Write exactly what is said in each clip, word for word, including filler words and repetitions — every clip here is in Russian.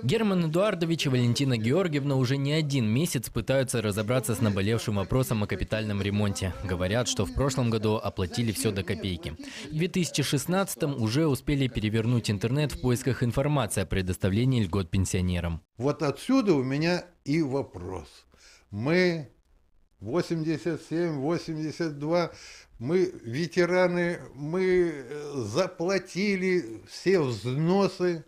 Герман Эдуардович и Валентина Георгиевна уже не один месяц пытаются разобраться с наболевшим вопросом о капитальном ремонте. Говорят, что в прошлом году оплатили все до копейки. В две тысячи шестнадцатом уже успели перевернуть интернет в поисках информации о предоставлении льгот пенсионерам. Вот отсюда у меня и вопрос. Мы восемьдесят семь восемьдесят два, мы ветераны, мы заплатили все взносы.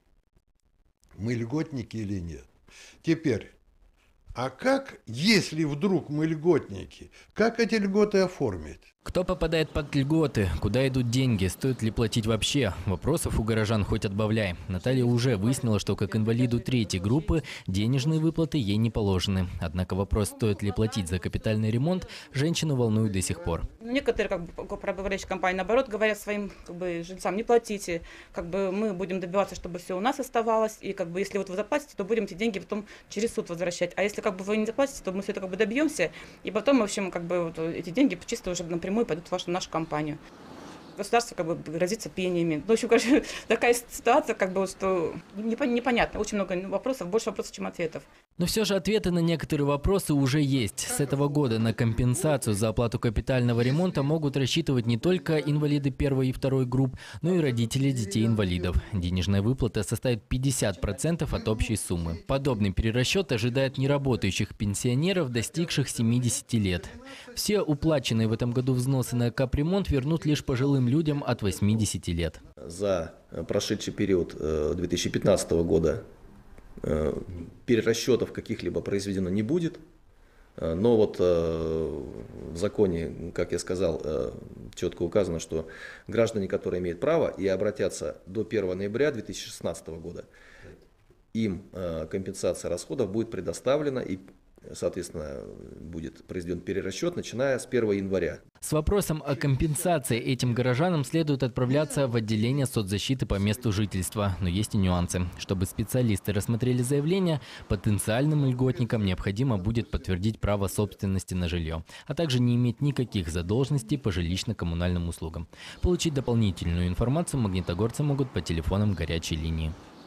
Мы льготники или нет? Теперь, а как, если вдруг мы льготники, как эти льготы оформить? Кто попадает под льготы? Куда идут деньги? Стоит ли платить вообще? Вопросов у горожан хоть отбавляй. Наталья уже выяснила, что как инвалиду третьей группы денежные выплаты ей не положены. Однако вопрос, стоит ли платить за капитальный ремонт, женщину волнует до сих пор. Некоторые как бы, правоуправляющие компании, наоборот, говорят своим как бы, жильцам: не платите, как бы мы будем добиваться, чтобы все у нас оставалось, и как бы если вот вы заплатите, то будем эти деньги потом через суд возвращать. А если как бы вы не заплатите, то мы все это как бы добьемся, и потом, в общем, как бы вот, эти деньги чисто уже напрямую пойдут в вашу, нашу компанию. Государство как бы грозится пениями. В общем, конечно, такая ситуация, как бы, что непонятно. Очень много вопросов, больше вопросов, чем ответов. Но все же ответы на некоторые вопросы уже есть. С этого года на компенсацию за оплату капитального ремонта могут рассчитывать не только инвалиды первой и второй групп, но и родители детей-инвалидов. Денежная выплата составит пятьдесят процентов от общей суммы. Подобный перерасчет ожидает неработающих пенсионеров, достигших семидесяти лет. Все уплаченные в этом году взносы на капремонт вернут лишь пожилым людям от восьмидесяти лет. За прошедший период две тысячи пятнадцатого года перерасчетов каких-либо произведено не будет, но вот в законе, как я сказал, четко указано, что граждане, которые имеют право и обратятся до первого ноября две тысячи шестнадцатого года, им компенсация расходов будет предоставлена и, соответственно, будет произведен перерасчет, начиная с первого января. С вопросом о компенсации этим горожанам следует отправляться в отделение соцзащиты по месту жительства. Но есть и нюансы. Чтобы специалисты рассмотрели заявление, потенциальным льготникам необходимо будет подтвердить право собственности на жилье, а также не иметь никаких задолженностей по жилищно-коммунальным услугам. Получить дополнительную информацию магнитогорцы могут по телефонам горячей линии.